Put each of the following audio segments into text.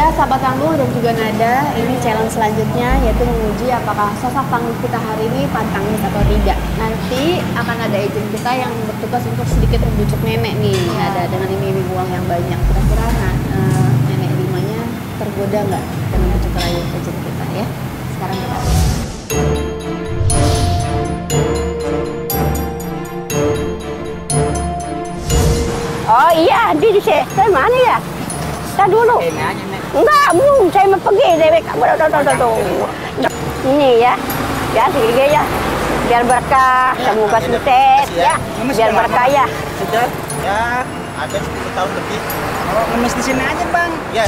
sahabat tangguh dan juga Nada, ini challenge selanjutnya yaitu menguji apakah sosok tangguh kita hari ini pantangis atau tidak. Nanti akan ada agent kita yang bertugas untuk sedikit membujuk nenek nih, Nada, dengan iming-iming uang yang banyak. Kira-kira nenek Rimanya tergoda nggak dengan bujuk rayu agent kita ya? Sekarang kita lihat. Oh iya, di saya mana ya? Saya dulu. Enggak, belum. Saya mau pergi deh. Ini ya, biar segini ya. Biar berkah, semoga sukses ya. Biar berkah ya. Sudah, ya ada 10 tahun lebih. Oh, ngemis di sini aja, Bang. Ya.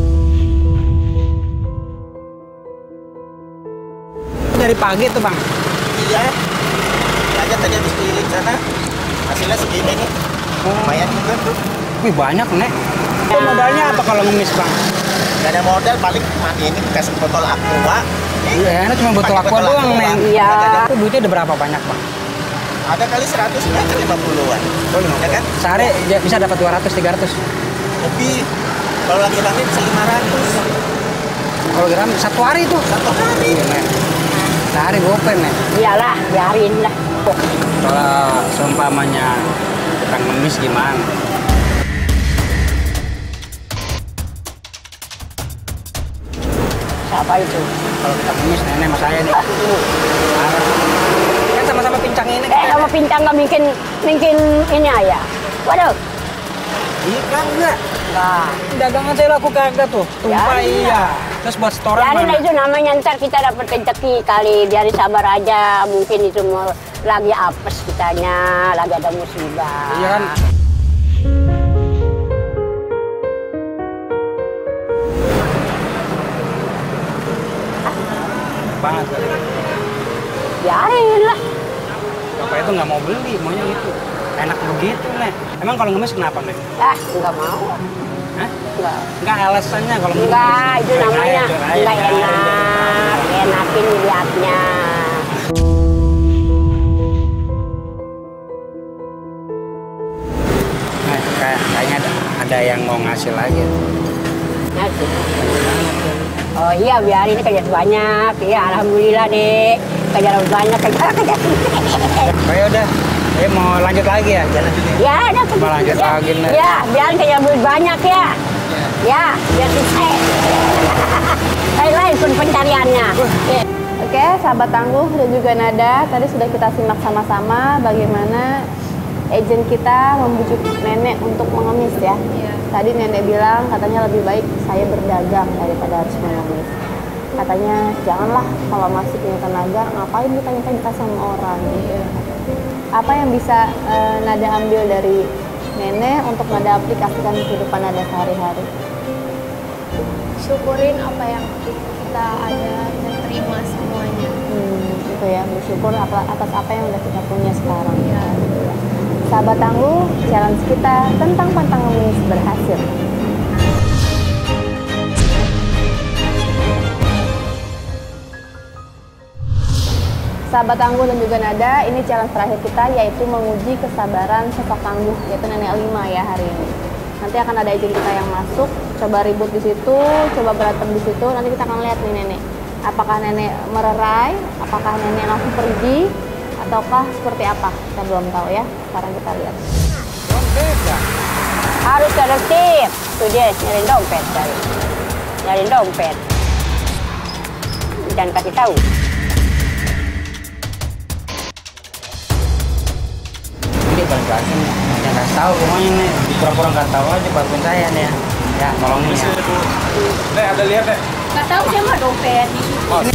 Dari pagi tuh, Bang. Iya. Ini aja tadi habis keliling sana. Hasilnya segini nih. Lumayan juga tuh. Wih, banyak, Nek. Modalnya apa kalau ngemis, Bang? Gak ada modal, paling ini bekas botol aqua. Iya, enak cuma botol aqua doang, Nek. Iya. Itu duitnya udah berapa banyak, Bang? Ada kali 100, ada 50-an. Oh, ya kan? Sehari bisa dapat 200, 300. Lebih. Kalau lagi rame bisa 500. Kalau gram satu hari tuh. Satu hari. Iya, Nek. Sehari gopen, Nek. Iyalah, biarin lah. Kalau seumpamanya kita ngemis gimana? Siapa itu? Kalau kita ngemis nenek sama saya nih. Kan sama-sama pincang ini. Sama pincang nggak mungkin ini aja. Waduh. Iya kan enggak? Enggak. Dagangan saya laku kagak tuh. Tumpah Ya, iya. Terus buat setoran Biarin mana? lah itu namanya ntar kita dapat rezeki kali. Biarin sabar aja. Mungkin itu mau lagi apes kitanya, lagi ada musibah. Iya kan? Banget kali. Biarin lah. Bapak itu nggak mau beli, maunya gitu. Enak begitu, Nek. Emang kalau ngemis kenapa, Nek? Enggak mau. Hah? Enggak. Enggak alasannya kalau ngemis. Enggak, itu namanya enggak enak. Enakin liatnya. Nah, kayaknya ada yang mau ngasih lagi. Ngasih. Oh iya, biarin kerja banyak. Iya, alhamdulillah deh. Kerja banyak, kerja. Oh ya udah, mau lanjut lagi ya jalan sini. Ya, ada Mau lanjut lagi, Nek. Ya, biar kerja banyak ya. Ya, biar sukses. Lain-lain pun pencariannya. Oke, sahabat tangguh dan juga Nada, tadi sudah kita simak sama-sama bagaimana agent kita membujuk nenek untuk mengemis ya. Tadi nenek bilang katanya lebih baik saya berdagang daripada harus mengemis. Katanya janganlah kalau masih punya tenaga, ngapain ditanya-tanya sama orang gitu. Apa yang bisa Nada ambil dari nenek untuk Nada aplikasikan di kehidupan Nada sehari-hari? Syukurin apa yang kita ada dan terima semuanya. Itu ya, bersyukur atas apa yang udah kita punya sekarang. Ya. Sahabat tangguh, challenge kita tentang pantang ngemis berhasil. Sahabat tangguh dan juga Nada, ini challenge terakhir kita yaitu menguji kesabaran sosok tangguh, yaitu Nenek Lima ya hari ini. Nanti akan ada agent kita yang masuk, coba ribut di situ, coba berantem di situ. Nanti kita akan lihat nih nenek, apakah nenek mererai, apakah nenek langsung pergi, ataukah seperti apa? Kita belum tahu ya. Sekarang kita lihat. Harus tertib. Tuh dia nyari dompet tadi. Nyari dompet. Jangan kasih tahu. Ini paling kasih nih. Yang kasih tahu pokoknya nih. Pura-pura nggak tahu aja bantuin saya nih ya. Ya, tolongin ya. Nek, ada lihat, Nek. Nggak tahu saya mah dompet di situ.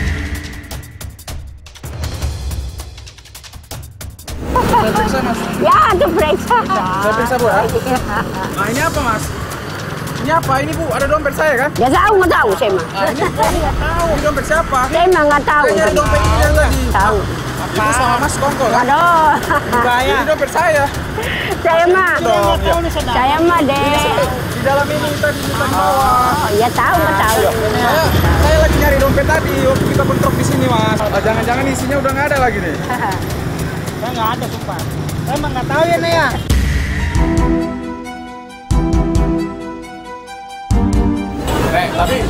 Periksa, Mas. Ya, itu periksa. Saya periksa, Bu. Nah, ini apa, Mas? Ini apa? Ini, Bu, ada dompet saya kan? Ya nggak tahu saya mah. Nah, ini kamu nggak tahu ini dompet siapa? Saya mah nggak tahu. Saya nyari dompet ini dari tadi. Tahu. Ibu sama Mas kongkol kan? Aduh. Ini dompet saya. Saya mah. Dong, ya. Saya mah deh. Di dalam ini tadi di bawah. Oh, ya tahu nggak tahu. Saya lagi nyari dompet tadi waktu kita bentrok di sini, Mas. Jangan-jangan isinya udah nggak ada lagi nih. Saya nggak ada sumpah. Saya emang nggak tahu ya nih ya.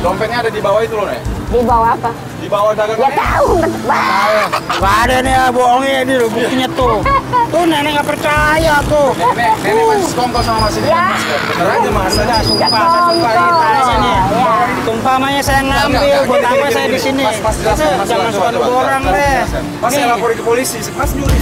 Dompetnya ada di bawah itu loh, Nek. Di bawah apa? Di bawah dagangan. Ya tahu, Bang. Gak ada nih ya, bohongnya ini loh, buktinya tuh. Tuh nenek nggak percaya tuh. Nenek masih sekongkol sama Mas ini. Ya. Bener aja Mas. Sudah sumpah, saya sumpah ditanya nih. Ya. Tumpamanya saya ngambil, buat apa saya di sini? Mas jelaskan, Mas. Jangan suka orang deh. Mas saya laporin ke polisi. Mas nyuri.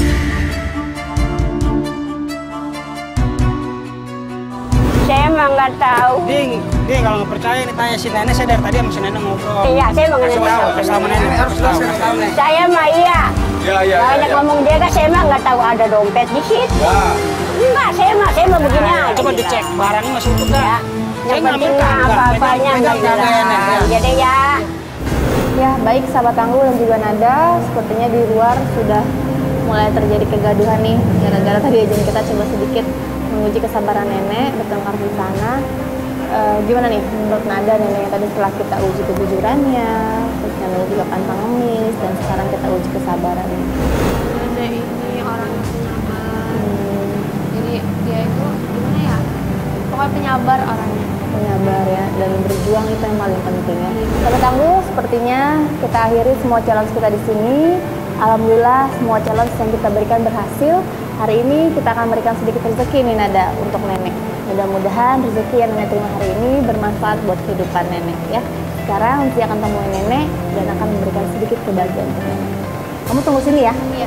Saya emang nggak tahu. Dia kalau nggak percaya nih tanya si nenek, saya dari tadi sama si nenek ngobrol. Iya, saya emang nggak tahu. Sama nenek harus tahu. Saya mah iya. Iya. Banyak ngomong dia kan, saya mah nggak tahu ada dompet di situ. Ya. Enggak, saya mah begini aja. Coba dicek barangnya masih utuh Ya. kan? Yang penting apa-apanya nggak hilang. Jadi ya. Ya, baik sahabat tangguh dan juga Nada, sepertinya di luar sudah mulai terjadi kegaduhan nih. Gara-gara tadi aja kita coba sedikit menguji kesabaran nenek bertengkar di sana. Gimana nih menurut Nada nenek tadi setelah kita uji kejujurannya, terus nenek juga pantang ngemis, dan sekarang kita uji kesabarannya. Nenek ini orang yang penyabar. Jadi dia itu gimana ya? Pokoknya penyabar orangnya. Menyabar ya, dan berjuang itu yang paling penting ya. Sahabat tangguh, sepertinya kita akhiri semua challenge kita di sini. Alhamdulillah semua challenge yang kita berikan berhasil. Hari ini kita akan berikan sedikit rezeki nih Nada untuk nenek. Mudah-mudahan rezeki yang nenek terima hari ini bermanfaat buat kehidupan nenek ya. Sekarang Uci akan temuin nenek dan akan memberikan sedikit kebahagiaan untuk nenek. Kamu tunggu sini ya. Iya.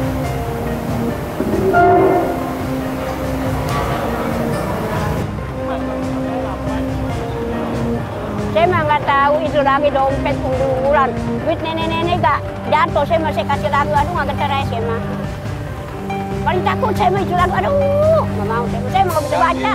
Saya mah nggak tahu itu lagi dompet unggulan. Duit nenek-nenek gak jatuh, saya masih kasih lagu, aduh nggak cerai saya mah. Paling takut saya mah itu lagu, aduh nggak mau, saya mau bisa baca.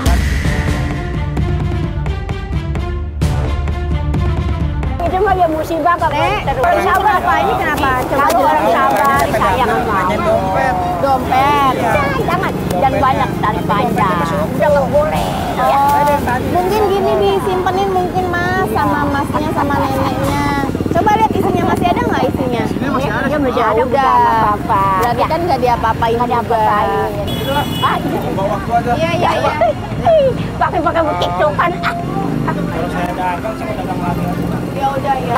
Itu mah ya musibah kalau terus. Sabar apa ini kenapa? Coba Kalau orang sabar, sayang sama dompet. jangan banyak tali panjang. Udah nggak boleh. Ya. Mungkin gini disimpenin mungkin Mas sama masnya sama neneknya. Coba lihat isinya, masih ada nggak isinya? Ya masih ada, udah udah apa-apa. Berarti kan nggak diapa-apain Nggak juga. diapa-apain. Ah, Bawa waktu aja. Iya. pakai begitu kan. Kalau saya dagang, saya dagang lagi. Ya udah ya.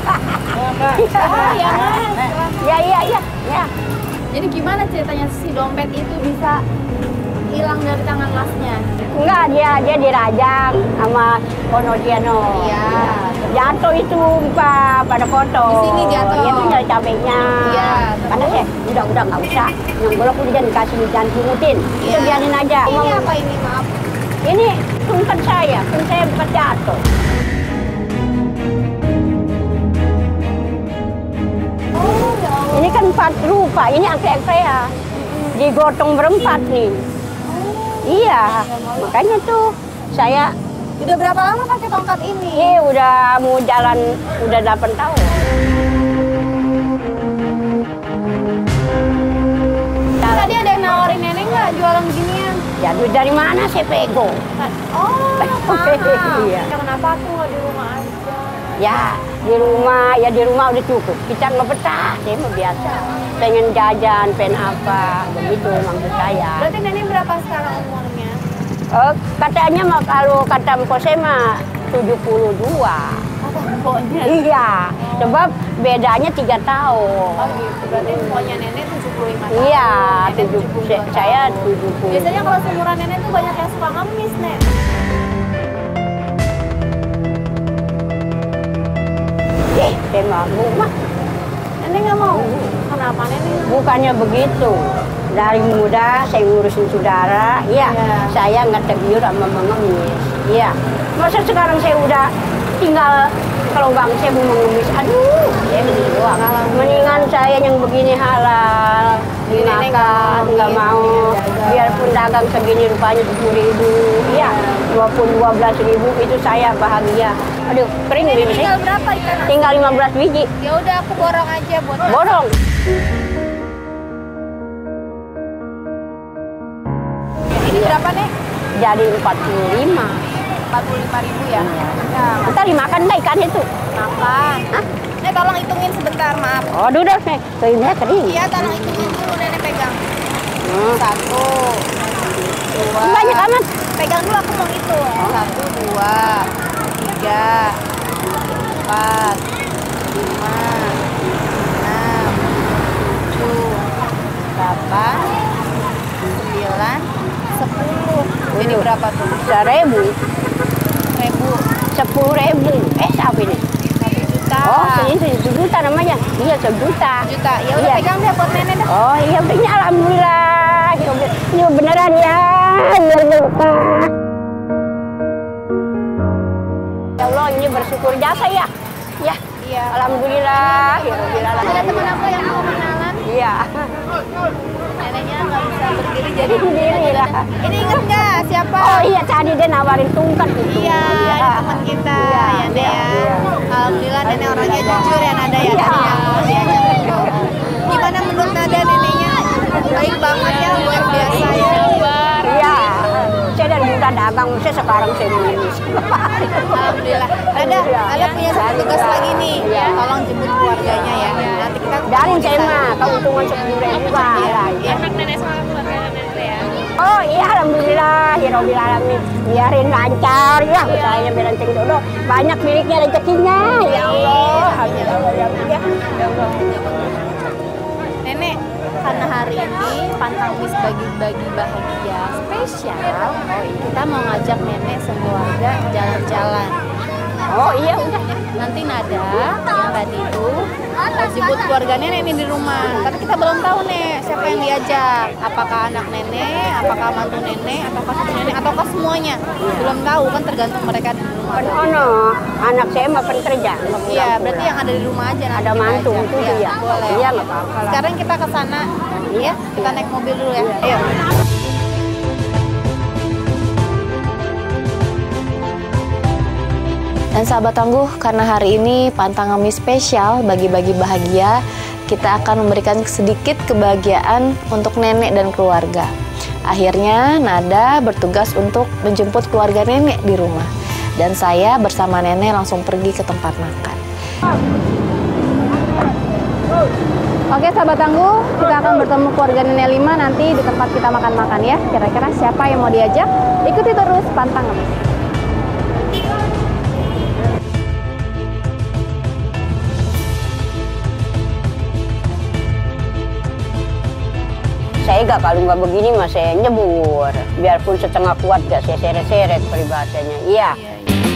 Ya. Jadi gimana ceritanya si dompet itu bisa hilang dari tangan masnya? Enggak, dia dirajang sama Ponosiano. Iya. Jatuh itu Pak pada foto. Di sini jatuh. Itu dari cabenya. Iya, Karena saya udah nggak usah. Yang bolak udah jangan dikasih, jangan pungutin. Itu Iya. biarin aja. Ini apa ini, maaf? Ini tumpen saya bukan jatuh. Oh, ya Allah. Ini kan 4 rupa, ini angka saya. Digotong berempat nih. Iya, makanya tuh saya Udah berapa lama pakai tongkat ini? udah mau jalan udah 8 tahun. Tadi ada yang nawarin nenek nggak jualan ginian? Ya duit dari mana saya pego? Oh, Iya. Ya, kenapa aku nggak di rumah aja? Ya di rumah udah cukup. Kita nggak betah, saya mah biasa. Pengen jajan, pengen apa, begitu maksud saya. Berarti nenek berapa sekarang umurnya? Katanya mah kalau kata mpok saya mah 72. Apa pokoknya? Iya, sebab bedanya 3 tahun. Oh gitu, berarti pokoknya nenek 75 tahun. Iya, Nenek 72 saya tahun. 70. Biasanya kalau seumuran nenek tuh banyak yang suka ngemis, Nek. Saya mah Nenek nggak mau? Kenapa nenek nggak mau? bukannya begitu. Dari muda saya ngurusin saudara, iya. Saya nggak tergiur sama mengemis, iya. Masa sekarang saya udah tinggal kalau bang saya mau mengemis, aduh, saya begini doang. Mendingan saya yang begini halal, dimakan, nggak mau. Biarpun dagang segini rupanya 10.000, iya. Walaupun 12.000 itu saya bahagia. Aduh, kering Nenek bibir tinggal saya. berapa ikan asin? Tinggal 15 biji, Ya udah aku borong aja buat borong. Ini berapa, Nek? Jadi 45. 45.000 ya? Ya, Ntar dimakan nggak ikan itu? makan. Hah? Nek tolong hitungin sebentar, maaf. Oh, udah, keringnya kering. Iya, tolong hitungin dulu, nenek pegang. Hmm. 1, 2. Banyak amat. Pegang dulu, aku mau hitung. 1, 2, 3, Ini berapa tuh? 1.000. 10.000. Siapa ini? 1 juta. Oh, ini 1 juta namanya. Iya, 1 juta. Ya udah pegang deh buat nenek dah. Oh iya, udah alhamdulillah. Ini beneran ya. Ya Allah, ini bersyukur jasa ya. Ya. Iya. Alhamdulillah. Ada teman aku yang mau kenalan. Iya. Neneknya nggak bisa berdiri jadi Sendiri lah. Ini inget nggak siapa? Oh iya, tadi dia nawarin tungkat gitu. Iya, teman kita ya Nda ya. Alhamdulillah nenek orangnya jujur ya Nada ya. Iya. Tadi yang mau diajak ngobrol. Gimana menurut Nada neneknya? Baik banget ya, luar biasa ya. Iya. Saya dari muda dagang, saya sekarang saya nulis. Alhamdulillah. Nada punya satu tugas lagi nih. Tolong jemput keluarganya ya. Nanti kita Dari saya mah keuntungan 10.000 lah. Enak nenek sama keluarga nenek ya. Oh iya, alhamdulillah, ya Rabbil alamin. Biarin lancar ya, usahanya beranceng jodoh. Banyak miliknya rezekinya, ya Allah. Alhamdulillah. Nenek, karena hari ini Pantang Miss bagi-bagi bahagia spesial, kita mau ngajak nenek sekeluarga jalan-jalan. Oh iya, udah. Nanti Nada yang tadi itu jemput keluarga nenek nih di rumah. Tapi kita belum tahu nih siapa yang diajak. Apakah anak nenek, apakah mantu nenek, ataukah cucu nenek, ataukah semuanya. Belum tahu kan, tergantung mereka di rumah. Oh, anak saya mah kerja. Iya, berarti yang ada di rumah aja. nanti Ada kita mantu ajak. itu Iya, ya. boleh. Iya, nggak apa-apa lah. Sekarang kita ke sana, ya. Kita naik mobil dulu ya. Ayo. Dan sahabat tangguh, karena hari ini Pantang Ngemis spesial bagi-bagi bahagia, kita akan memberikan sedikit kebahagiaan untuk nenek dan keluarga. Akhirnya Nada bertugas untuk menjemput keluarga nenek di rumah. Dan saya bersama nenek langsung pergi ke tempat makan. Oke sahabat tangguh, kita akan bertemu keluarga nenek 5 nanti di tempat kita makan-makan ya. Kira-kira siapa yang mau diajak? Ikuti terus Pantang Ngemis. Saya kalau nggak begini mah saya nyebur. Biarpun setengah kuat gak saya seret-seret peribahasanya. Iya.